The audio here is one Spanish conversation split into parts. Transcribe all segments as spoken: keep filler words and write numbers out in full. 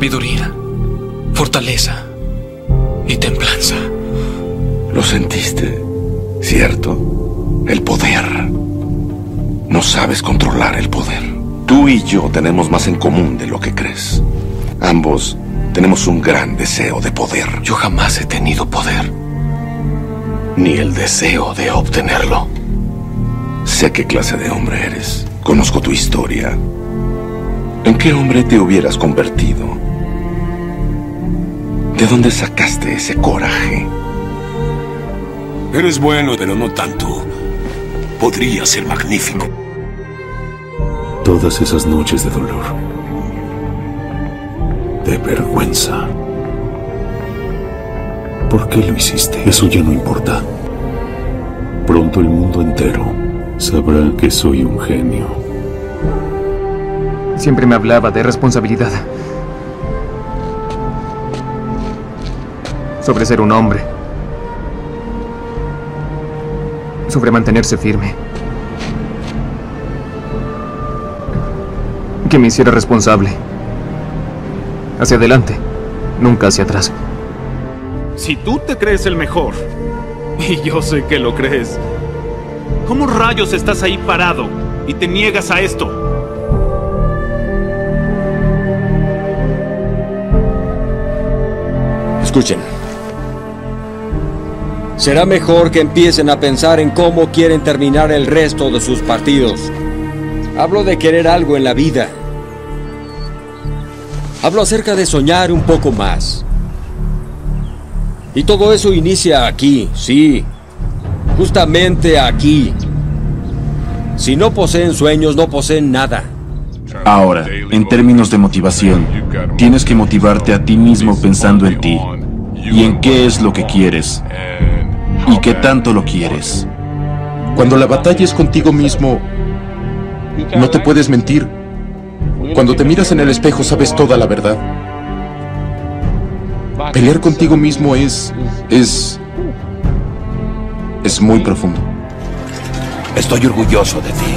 sabiduría, fortaleza y templanza. Lo sentiste, ¿cierto? El poder. No sabes controlar el poder. Tú y yo tenemos más en común de lo que crees. Ambos tenemos un gran deseo de poder. Yo jamás he tenido poder. Ni el deseo de obtenerlo. Sé qué clase de hombre eres. Conozco tu historia. ¿En qué hombre te hubieras convertido? ¿De dónde sacaste ese coraje? Eres bueno, pero no tanto. Podría ser magnífico. Todas esas noches de dolor, de vergüenza. ¿Por qué lo hiciste? Eso ya no importa. Pronto el mundo entero sabrá que soy un genio. Siempre me hablaba de responsabilidad. Sobre ser un hombre. Sobre mantenerse firme. Que me hiciera responsable. Hacia adelante, nunca hacia atrás. Si tú te crees el mejor, y yo sé que lo crees, ¿cómo rayos estás ahí parado y te niegas a esto? Escuchen. Será mejor que empiecen a pensar en cómo quieren terminar el resto de sus partidos. Hablo de querer algo en la vida. Hablo acerca de soñar un poco más. Y todo eso inicia aquí, sí. Justamente aquí. Si no poseen sueños, no poseen nada. Ahora, en términos de motivación, tienes que motivarte a ti mismo pensando en ti. Y en qué es lo que quieres. Y qué tanto lo quieres. Cuando la batalla es contigo mismo, no te puedes mentir. Cuando te miras en el espejo sabes toda la verdad. Pelear contigo mismo es... es... es muy profundo. Estoy orgulloso de ti.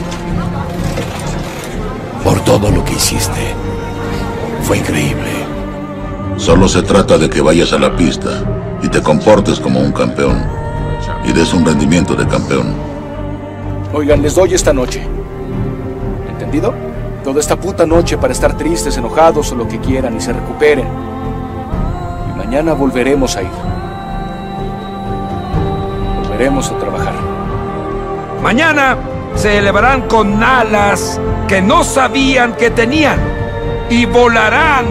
Por todo lo que hiciste. Fue increíble. Solo se trata de que vayas a la pista y te comportes como un campeón. Y des un rendimiento de campeón. Oigan, les doy esta noche. ¿Entendido? Toda esta puta noche para estar tristes, enojados o lo que quieran y se recuperen. Y mañana volveremos a ir. Volveremos a trabajar. Mañana se elevarán con alas que no sabían que tenían y volarán.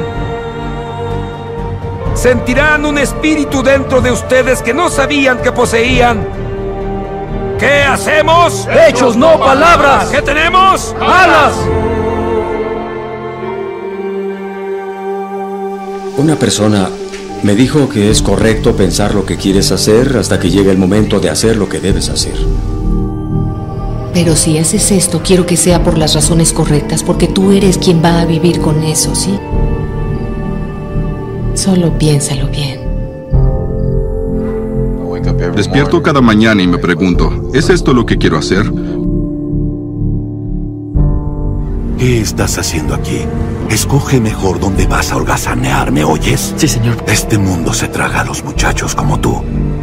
Sentirán un espíritu dentro de ustedes que no sabían que poseían. ¿Qué hacemos? ¡Hechos, no palabras! ¿Qué tenemos? ¡Alas! Una persona me dijo que es correcto pensar lo que quieres hacer hasta que llegue el momento de hacer lo que debes hacer. Pero si haces esto, quiero que sea por las razones correctas, porque tú eres quien va a vivir con eso, ¿sí? Solo piénsalo bien. Despierto cada mañana y me pregunto, ¿es esto lo que quiero hacer? ¿Qué estás haciendo aquí? Escoge mejor dónde vas a holgazanear, ¿me oyes? Sí, señor. Este mundo se traga a los muchachos como tú.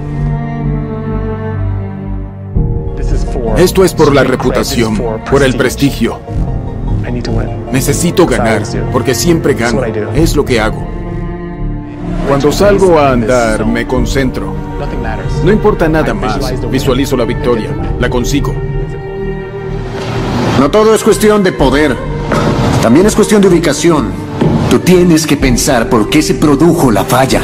Esto es por la reputación, por el prestigio. Necesito ganar, porque siempre gano. Es lo que hago. Cuando salgo a andar, me concentro. No importa nada más. Visualizo la victoria. La consigo. No todo es cuestión de poder. También es cuestión de ubicación. Tú tienes que pensar por qué se produjo la falla.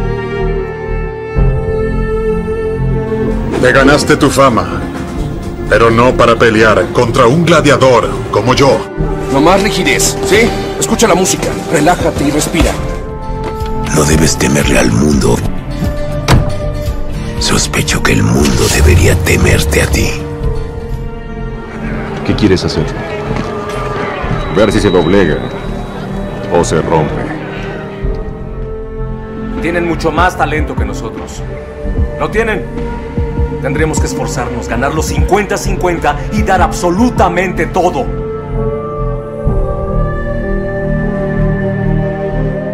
Te ganaste tu fama, pero no para pelear contra un gladiador como yo. No más rigidez, ¿sí? Escucha la música, relájate y respira. No debes temerle al mundo. Sospecho que el mundo debería temerte a ti. ¿Qué quieres hacer? Ver si se doblega o se rompe. Tienen mucho más talento que nosotros. ¿Lo tienen? Tendremos que esforzarnos, ganarlo cincuenta cincuenta y dar absolutamente todo.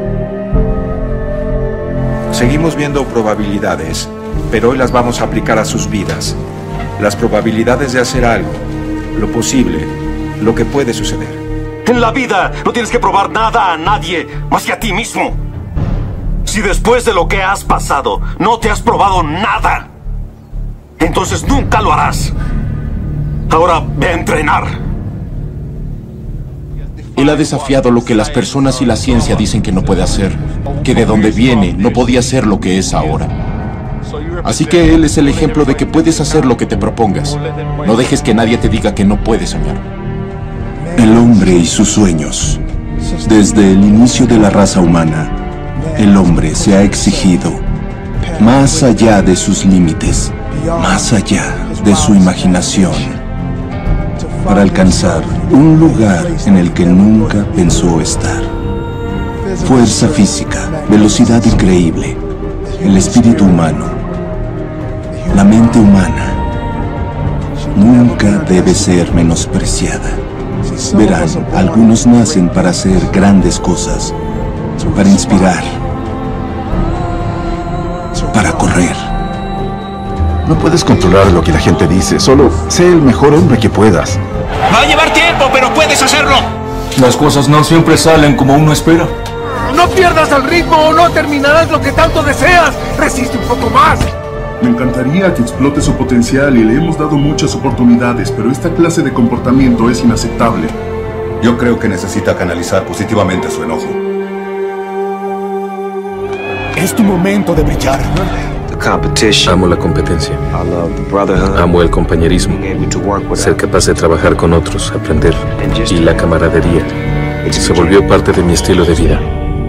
Seguimos viendo probabilidades, pero hoy las vamos a aplicar a sus vidas. Las probabilidades de hacer algo, lo posible, lo que puede suceder. En la vida no tienes que probar nada a nadie más que a ti mismo. Si después de lo que has pasado no te has probado nada, entonces nunca lo harás. Ahora ve a entrenar. Él ha desafiado lo que las personas y la ciencia dicen que no puede hacer, que de donde viene no podía ser lo que es ahora. Así que él es el ejemplo de que puedes hacer lo que te propongas. No dejes que nadie te diga que no puedes soñar. El hombre y sus sueños. Desde el inicio de la raza humana, el hombre se ha exigido más allá de sus límites, más allá de su imaginación, para alcanzar un lugar en el que nunca pensó estar. Fuerza física, velocidad increíble, el espíritu humano, la mente humana, nunca debe ser menospreciada. Verán, algunos nacen para hacer grandes cosas, para inspirar, para correr. No puedes controlar lo que la gente dice, solo sé el mejor hombre que puedas. Va a llevar tiempo, pero puedes hacerlo. Las cosas no siempre salen como uno espera. No pierdas el ritmo o no terminarás lo que tanto deseas. Resiste un poco más. Me encantaría que explote su potencial y le hemos dado muchas oportunidades, pero esta clase de comportamiento es inaceptable. Yo creo que necesita canalizar positivamente su enojo. Es tu momento de brillar. Amo la competencia. Amo el compañerismo. Ser capaz de trabajar con otros, aprender. Y la camaradería. Se volvió parte de mi estilo de vida.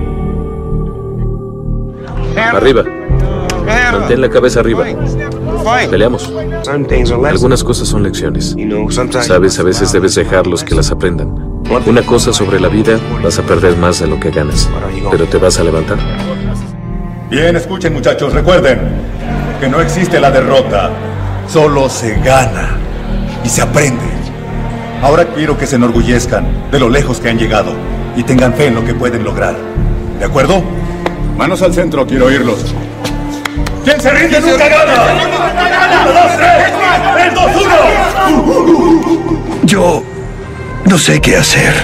Arriba. Mantén la cabeza arriba. Peleamos. Algunas cosas son lecciones. Sabes, a veces debes dejarlos que las aprendan. Una cosa sobre la vida, vas a perder más de lo que ganas. Pero te vas a levantar. Bien, escuchen muchachos, recuerden que no existe la derrota, solo se gana y se aprende. Ahora quiero que se enorgullezcan de lo lejos que han llegado y tengan fe en lo que pueden lograr. ¿De acuerdo? Manos al centro, quiero oírlos. ¿Quién se rinde nunca gana? ¡Uno, dos, tres! ¡Tres, dos, uno! Yo no sé qué hacer.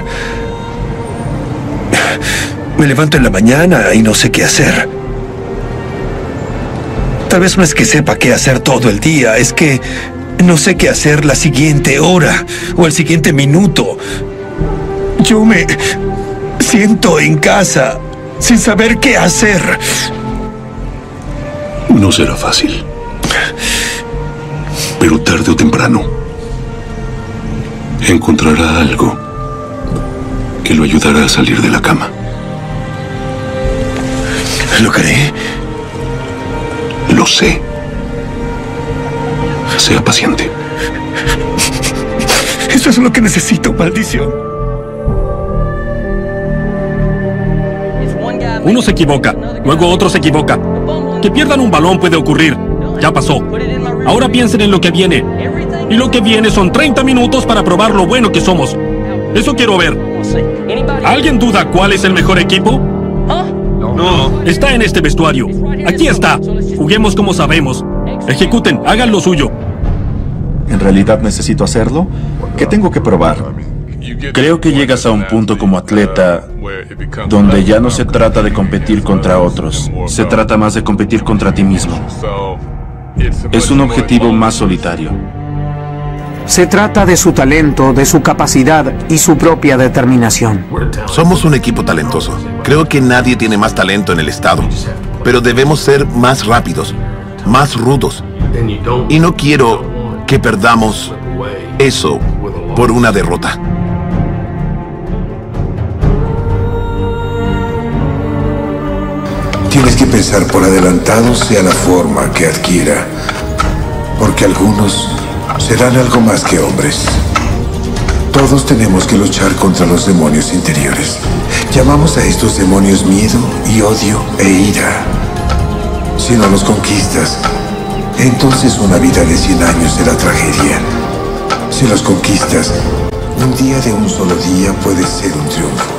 Me levanto en la mañana y no sé qué hacer. Tal vez no es que sepa qué hacer todo el día, es que no sé qué hacer la siguiente hora o el siguiente minuto. Yo me siento en casa sin saber qué hacer. No será fácil, pero tarde o temprano encontrará algo que lo ayudará a salir de la cama. ¿Lo cree? Lo sé. Sea paciente. Eso es lo que necesito, maldición. Uno se equivoca, luego otro se equivoca. Que pierdan un balón puede ocurrir. Ya pasó. Ahora piensen en lo que viene. Y lo que viene son treinta minutos para probar lo bueno que somos. Eso quiero ver. ¿Alguien duda cuál es el mejor equipo? No. Está en este vestuario. Aquí está. Juguemos como sabemos. Ejecuten, hagan lo suyo. ¿En realidad necesito hacerlo? ¿Qué tengo que probar? Creo que llegas a un punto como atleta donde ya no se trata de competir contra otros, se trata más de competir contra ti mismo. Es un objetivo más solitario. Se trata de su talento, de su capacidad y su propia determinación. Somos un equipo talentoso. Creo que nadie tiene más talento en el estado. Pero debemos ser más rápidos, más rudos. Y no quiero que perdamos eso por una derrota. Tienes que pensar por adelantado sea la forma que adquiera, porque algunos serán algo más que hombres. Todos tenemos que luchar contra los demonios interiores. Llamamos a estos demonios miedo y odio e ira. Si no los conquistas, entonces una vida de cien años será tragedia. Si los conquistas, un día de un solo día puede ser un triunfo.